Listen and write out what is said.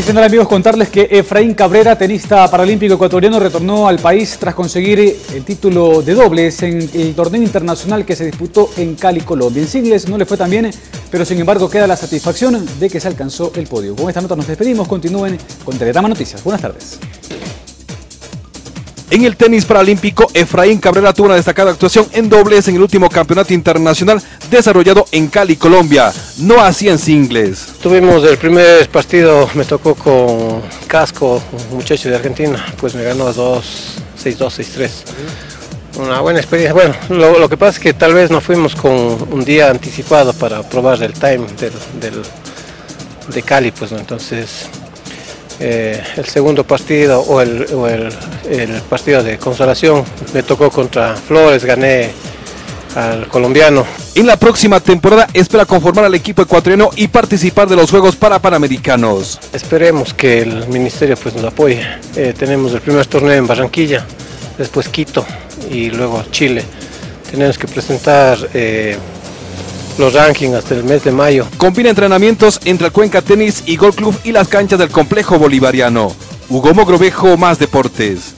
Final, amigos, contarles que Efraín Cabrera, tenista paralímpico ecuatoriano, retornó al país tras conseguir el título de dobles en el torneo internacional que se disputó en Cali, Colombia. En singles no le fue tan bien, pero sin embargo queda la satisfacción de que se alcanzó el podio. Con esta nota nos despedimos. Continúen con Telegrama Noticias. Buenas tardes. En el tenis paralímpico, Efraín Cabrera tuvo una destacada actuación en dobles en el último campeonato internacional desarrollado en Cali, Colombia, no así en singles. Tuvimos el primer partido, me tocó con Casco, un muchacho de Argentina, pues me ganó 2-6-2, 6-3. Una buena experiencia. Bueno, lo que pasa es que tal vez nos fuimos con un día anticipado para probar el time de Cali, pues, ¿no? Entonces el segundo partido o el partido de consolación me tocó contra Flores, gané al colombiano. En la próxima temporada espera conformar al equipo ecuatoriano y participar de los Juegos Panamericanos. Esperemos que el ministerio pues nos apoye. Tenemos el primer torneo en Barranquilla, después Quito y luego Chile. Tenemos que presentar los rankings hasta el mes de mayo. Combina entrenamientos entre el Cuenca Tenis y Golf Club y las canchas del Complejo Bolivariano. Hugo Mogrovejo, Más Deportes.